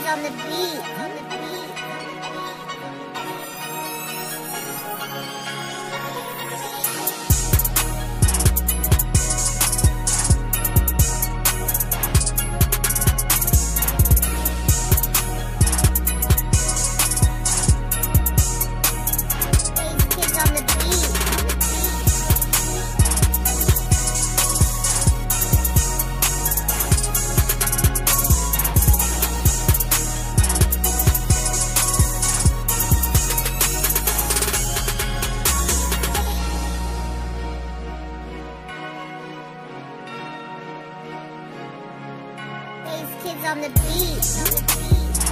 Kids on the beat. Kids on the beat.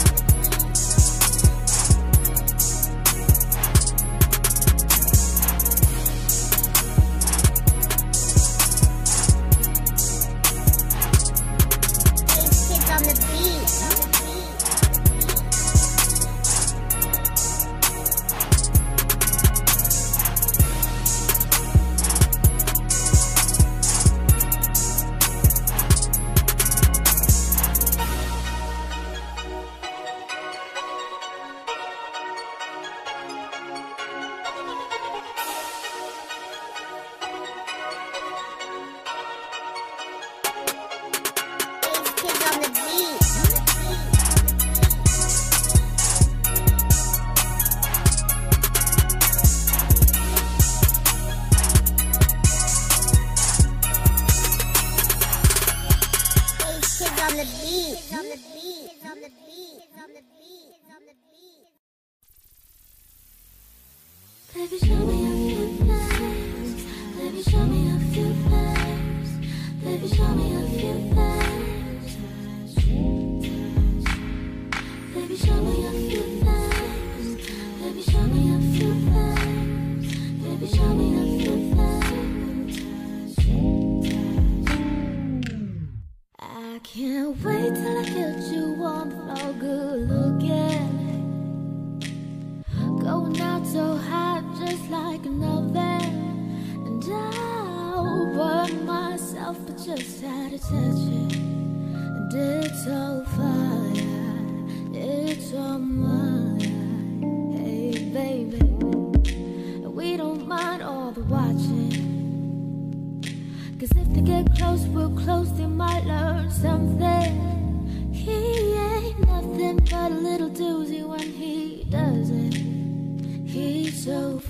Baby, show me a few things. Baby, show me a few things. Baby, show me a few things. Baby, show me a few things. Baby, show me a few things. Baby, show me a few things. I can't wait till I get you on the floor, good looking. Going out so hot, just like an oven. And I'll burn myself, but just had to touch it. And it's all fire, it's all mine. Hey baby, we don't mind all the watching. Cause if they get close, real close, they might learn something. He ain't nothing but a little doozy when he does it. He's so